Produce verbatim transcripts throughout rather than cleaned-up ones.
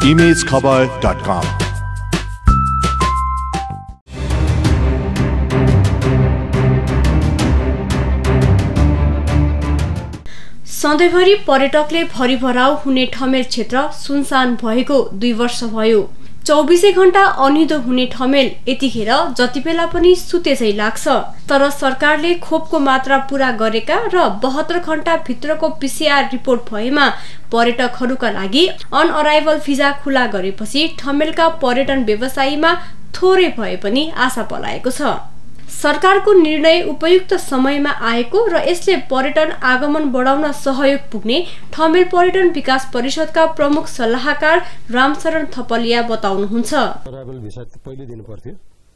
Image खबर dot कम। सधैँभरि पर्यटकले भरिभराउ हुने ठमेल क्षेत्र सुनसान भएको दुई वर्ष भयो। चौबीसै घण्टा अनिदो हुने ठमेल यतिखेर जति बेला पनि सुते झै लाग्छ। तर सरकारले खोपको मात्रा पूरा गरेका र बहत्तर घण्टा भित्रको पीसीआर रिपोर्ट भएमा पर्यटकहरूका लागि अन अराइभल भिजा खुला गरेपछि ठमेलका पर्यटन व्यवसायीमा थोरै भए पनि आशा पलाएको छ। सरकारको निर्णय उपयुक्त समयमा आएको र यसले पर्यटन आगमन बढाउन सहयोग पुग्ने ठमेल पर्यटन विकास परिषदका प्रमुख सल्लाहकार रामशरण थपलिया बताउनुहुन्छ। अराइभल भिसा पहिले दिनु पर्थ्यो,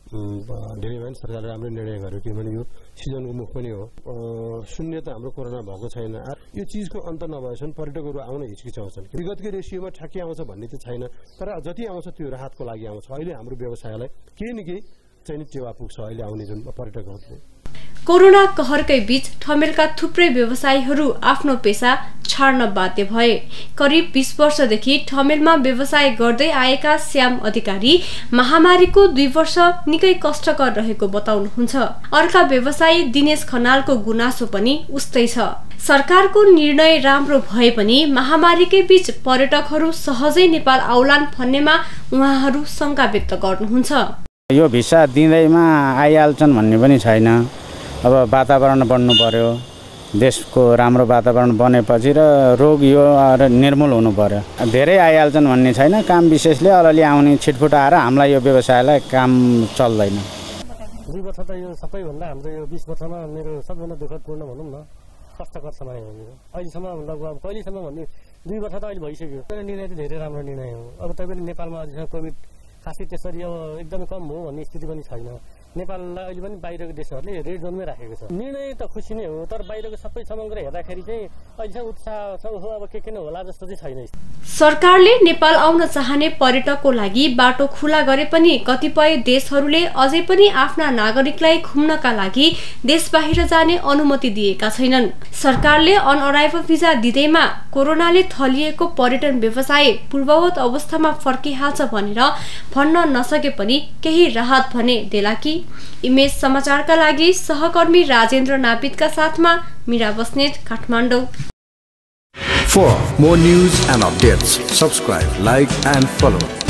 धेरै भएन सरकारले राम्रो निर्णय गर्यो किनभने यो सिजनको मुख पनि हो। शून्य त हाम्रो कोरोना भएको छैन। यो चिजको अन्त नभएसम्म पर्यटकहरू आउन हिचकिचाउँछन्। विगतकै रेसियोमा ठ्याक्कै आउँछ भन्ने त छैन, तर जति आउँछ त्यो राहतको लागि आउँछ। अहिले हाम्रो व्यवसायलाई केही न केही चाहिँ टेवा पुग्छ अहिले आउने जुन पर्यटकहरूले। कोरोना कहरकै बीच ठमेलका थुप्रै व्यवसायीहरू आफ्नो पेसा छाड्न बाध्य भए। करिब बीस वर्षदेखि ठमेलमा व्यवसाय गर्दै आएका श्याम अधिकारी महामारीको दुई वर्ष निकै कष्टकर रहेको बताउनुहुन्छ। अर्का व्यवसायी दिनेश खनालको गुनासो पनि उस्तै छ। सरकारको निर्णय राम्रो भए पनि महामारीकै बीच पर्यटकहरू सहजै नेपाल आउलान् भन्नेमा उहाँहरू शंका व्यक्त गर्नुहुन्छ। यो भिसा दिँदैमा आइहाल्छन् भन्ने पनि छैन। अब वातावरण बन्नु पर्यो, देशको राम्रो वातावरण बनेपछि र रोग यो निर्मूल हुनु पर्यो। धेरै आइहाल्छन् भन्ने छैन। काम विशेषले अलिअलि आउने छिटफुट आएर हामीलाई यो व्यवसायलाई काम चल्दैन। दुई वर्ष त यो सबैभन्दा हाम्रो यो बिस वर्षमा मेरो सबभन्दा दुःखदपूर्ण भनौँ न कष्टकर समय हो। अहिलेसम्म लगभग कहिलेसम्म भन्ने दुई वर्ष त अहिले भइसक्यो। निर्णय चाहिँ धेरै राम्रो निर्णय हो। अब तपाईँले नेपालमा अहिलेसम्म कोभिड खासै त्यसरी अब एकदमै कम हो भन्ने स्थिति पनि छैन। नेपाललाई अहिले पनि बाहिरको देशहरूले रेड जोनमै राखेको छ। निर्णय त खुसी नै हो, तर बाहिरको सबै समग्र हेर्दाखेरि चाहिँ अहिलेसम्म उत्साह हो अब के के होला जस्तो चाहिँ छैन। सरकारले नेपाल आउन चाहने पर्यटकको लागि बाटो खुला गरे पनि कतिपय देशहरूले अझै पनि आफ्ना नागरिकलाई घुम्नका लागि देश बाहिर जाने अनुमति दिएका छैनन्। सरकारले अन अराइभल भिजा दिँदैमा कोरोनाले थलिएको पर्यटन व्यवसाय पूर्ववत अवस्थामा फर्किहाल्छ भनेर भन्न नसके पनि केही राहत भने देला कि। इमेज समाचारका लागि सहकर्मी राजेन्द्र नापितका साथमा Meera Basnet, Kathmandu. For more news and updates, subscribe, like and follow